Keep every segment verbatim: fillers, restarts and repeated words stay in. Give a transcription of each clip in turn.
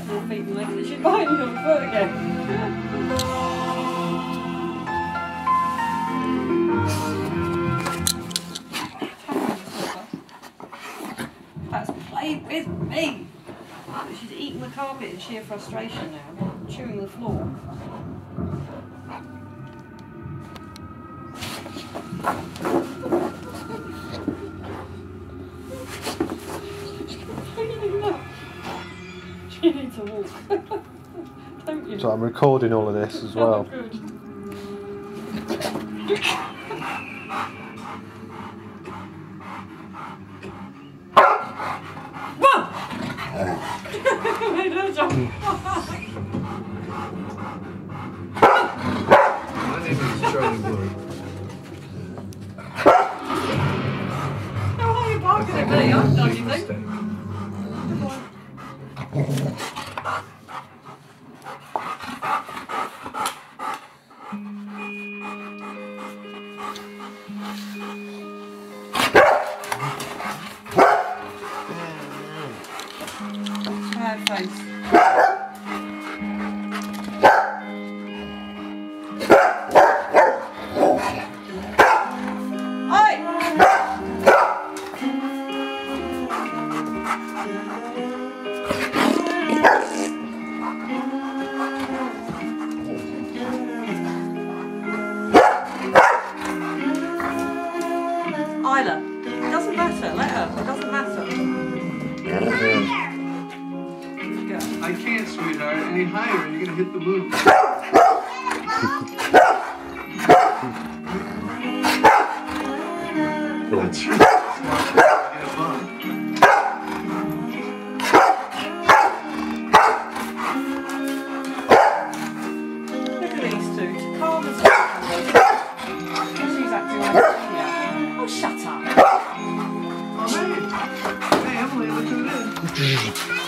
Four feet and legs. She's behind you on foot again. That's played with me. She's eating the carpet in sheer frustration now, chewing the floor. She needs a walk. Don't you? So I'm recording all of this as well. Oh, good. Whoa! Made her jump. My name is Charlie Blue. How are you barking at me? I'm not, you think? Bad face. Isla, it doesn't matter, let her, it doesn't matter. Go. I can't, sweetheart. Any higher and you're gonna hit the moon. That's right. Get a bump. Look at these two, to calm as well. She's acting like a idiot. Oh, shut up. Oh, hey. Hey, Emily, look who it is.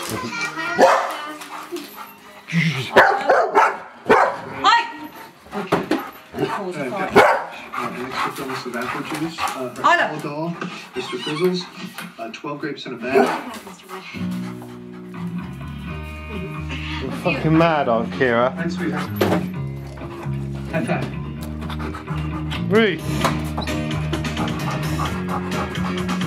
Hi! Okay. Pause the Uh, fight. uh, an extra thermos of apple juice, uh, Isla. her doll, Mister Fizzles, uh, twelve grapes in a bag. You're fucking mad, aren't you, Keira? Hi, sweetheart. High five. Ruth!